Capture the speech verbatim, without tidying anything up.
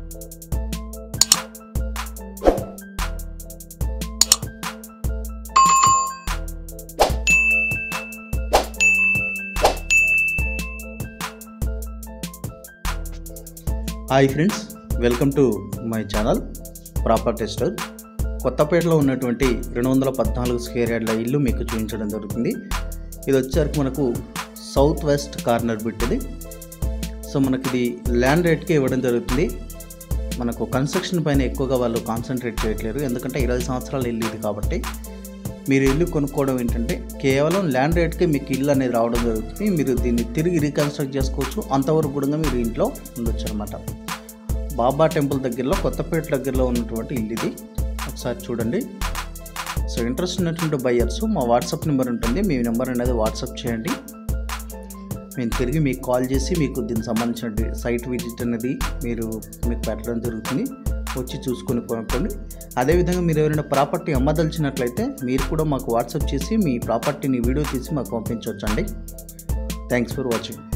Hi friends, welcome to my channel property store. కొత్తపేటలో ఉన్నటువంటి రెండు వందల పద్నాలుగు స్క్వేర్ యార్డ్ల ఇల్లు మీకు చూపించడం జరుగుతుంది. ఇది వచ్చేసరికి మనకు సౌత్ వెస్ట్ కార్నర్ బిట్ ఇది. సో మనకి ఇది ల్యాండ్ రేట్కి ఇవ్వడం జరుగుతుంది. మనకు కన్స్ట్రక్షన్ పైన ఎక్కువగా వాళ్ళు కాన్సన్ట్రేట్ చేయట్లేరు, ఎందుకంటే ఇరవై సంవత్సరాల ఇల్లు ఇది కాబట్టి. మీరు ఇల్లు కొనుక్కోవడం ఏంటంటే కేవలం ల్యాండ్ రేట్కి మీకు ఇల్లు అనేది రావడం జరుగుతుంది. మీరు దీన్ని తిరిగి రీకన్స్ట్రక్ట్ చేసుకోవచ్చు, అంతవరకు కూడా మీరు ఇంట్లో ఉండొచ్చు అనమాట. బాబా టెంపుల్ దగ్గరలో, కొత్తపేట దగ్గరలో ఉన్నటువంటి ఇల్లు ఇది. ఒకసారి చూడండి. సో ఇంట్రెస్ట్ ఉన్నటువంటి బయ్యర్స్ మా వాట్సాప్ నెంబర్ ఉంటుంది, మీ నెంబర్ అనేది వాట్సాప్ చేయండి. మేము తిరిగి మీకు కాల్ చేసి మీకు దీనికి సంబంధించిన సైట్ విజిట్ అనేది మీరు మీకు పెట్టడం జరుగుతుంది. వచ్చి చూసుకొని కొనుక్కోండి. అదేవిధంగా మీరు ఎవరైనా ప్రాపర్టీ అమ్మదలిచినట్లయితే మీరు కూడా మాకు వాట్సాప్ చేసి మీ ప్రాపర్టీని వీడియో తీసి మాకు పంపించవచ్చండి. Thanks for watching.